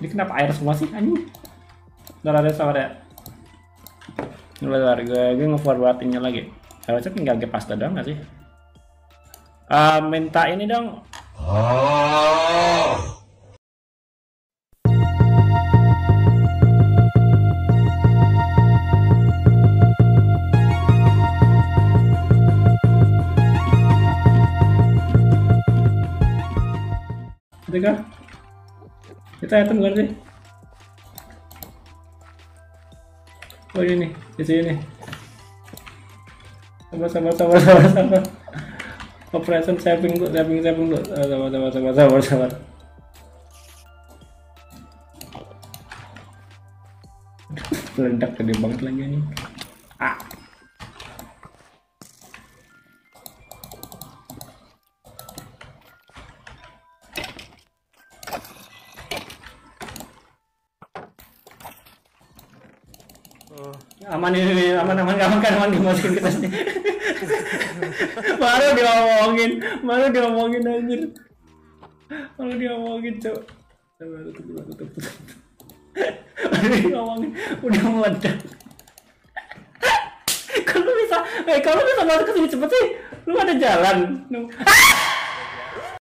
Ini kenapa air semua sih anjing? Ada sabar ya. Bentar, gue nge-forwardingnya lagi. Harusnya tinggal ke pasta doang nggak sih? Minta ini dong. Itu kah? Kita item bukan sih? Oh ini nih, di sini nih. Sabar. Operation saving tuh. Sabar. Meledak gede banget lagi nih. Aman ini, aman dimasukin kita sini. Baru diomongin anjir. Cok. Tutup. Baru diomongin, udah meledak. Kalau bisa masuk ke sini cepet sih. Lu ada jalan.